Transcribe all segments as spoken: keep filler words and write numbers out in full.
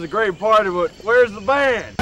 a great party, but where's the band?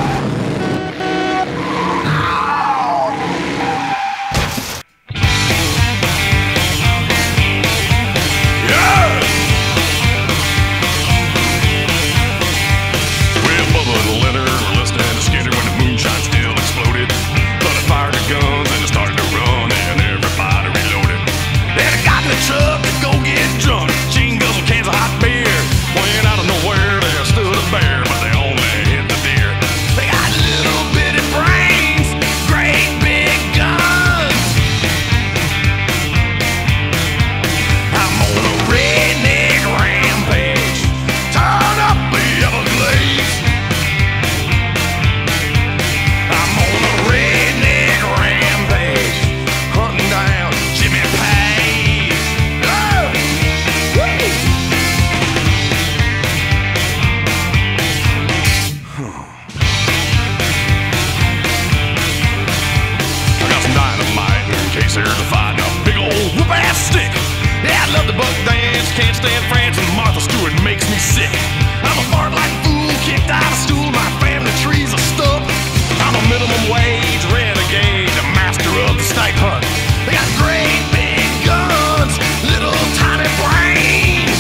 There's a fight, a big old whoop-ass stick. Yeah, I love the buck dance, can't stand France, and Martha Stewart makes me sick. I'm a fart-like fool, kicked out of stool, my family tree's a stump. I'm a minimum wage renegade, the master of the snipe hunt. They got great big guns, little tiny brains.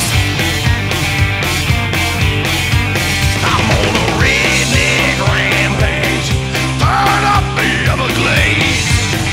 I'm on a redneck rampage, turn up the Everglades.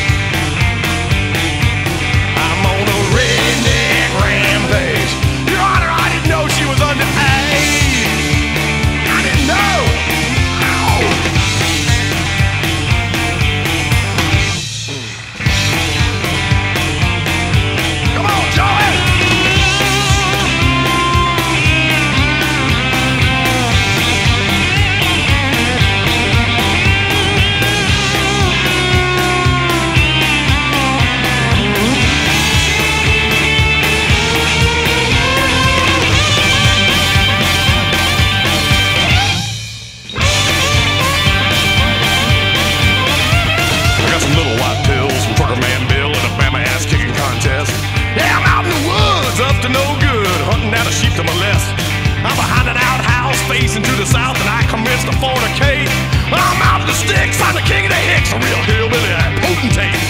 To no good, hunting down a sheep to molest. I'm behind an outhouse facing to the south, and I commence to fornicate. I'm out of the sticks, I'm the king of the hicks, a real hillbilly potentate.